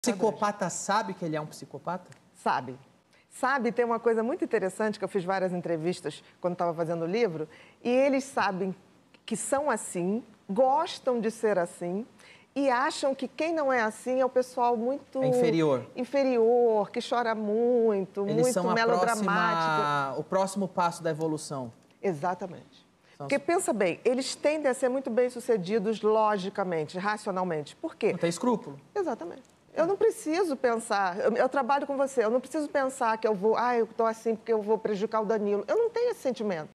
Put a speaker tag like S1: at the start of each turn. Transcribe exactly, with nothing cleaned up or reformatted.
S1: Psicopata sabe que ele é um psicopata?
S2: Sabe. Sabe, tem uma coisa muito interessante, que eu fiz várias entrevistas quando estava fazendo o livro, e eles sabem que são assim, gostam de ser assim, e acham que quem não é assim é o pessoal muito...
S1: É inferior.
S2: Inferior, que chora muito,
S1: Eles
S2: muito
S1: são a
S2: melodramático.
S1: próxima, o próximo passo da evolução.
S2: Exatamente.
S1: São
S2: Porque,
S1: os...
S2: pensa bem, eles tendem a ser muito bem-sucedidos logicamente, racionalmente. Por quê?
S1: Não tem escrúpulo.
S2: Exatamente. Eu não preciso pensar, eu, eu trabalho com você, eu não preciso pensar que eu vou, ah, eu estou assim porque eu vou prejudicar o Danilo. Eu não tenho esse sentimento.